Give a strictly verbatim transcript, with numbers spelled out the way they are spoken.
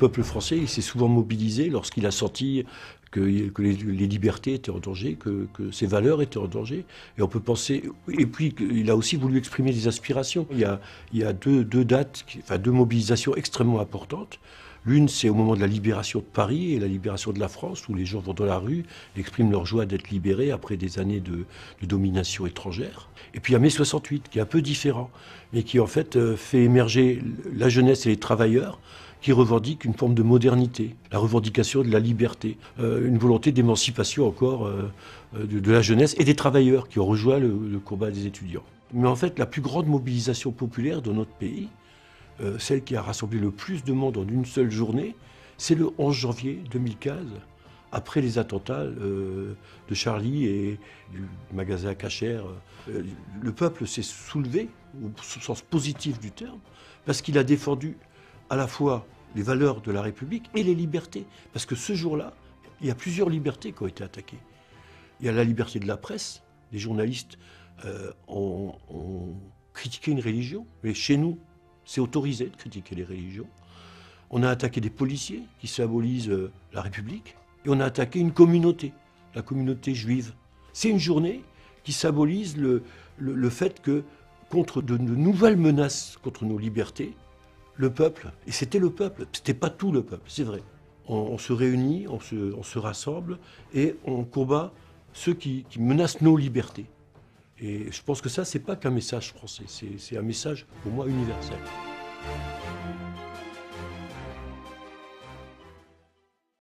peuple français, il s'est souvent mobilisé lorsqu'il a senti que, que les, les libertés étaient en danger, que, que ses valeurs étaient en danger. Et on peut penser. Et puis, il a aussi voulu exprimer des aspirations. Il y a, il y a deux, deux dates, enfin deux mobilisations extrêmement importantes. L'une, c'est au moment de la libération de Paris et la libération de la France, où les gens vont dans la rue, expriment leur joie d'être libérés après des années de, de domination étrangère. Et puis il y a mai soixante-huit, qui est un peu différent, mais qui en fait euh, fait émerger la jeunesse et les travailleurs, qui revendiquent une forme de modernité, la revendication de la liberté, euh, une volonté d'émancipation encore euh, de, de la jeunesse et des travailleurs qui ont rejoint le, le combat des étudiants. Mais en fait, la plus grande mobilisation populaire de notre pays, Euh, celle qui a rassemblé le plus de monde en une seule journée, c'est le onze janvier deux mille quinze, après les attentats euh, de Charlie et du magasin Cacher. Euh, le peuple s'est soulevé, au sens positif du terme, parce qu'il a défendu à la fois les valeurs de la République et les libertés. Parce que ce jour-là, il y a plusieurs libertés qui ont été attaquées. Il y a la liberté de la presse. Les journalistes euh, ont, ont critiqué une religion, mais chez nous, c'est autorisé de critiquer les religions. On a attaqué des policiers qui symbolisent euh, la République. Et on a attaqué une communauté, la communauté juive. C'est une journée qui symbolise le, le, le fait que, contre de, de nouvelles menaces contre nos libertés, le peuple, et c'était le peuple, c'était pas tout le peuple, c'est vrai. On, on se réunit, on se, on se rassemble et on combat ceux qui, qui menacent nos libertés. Et je pense que ça, c'est pas qu'un message français, c'est un message, pour moi, universel.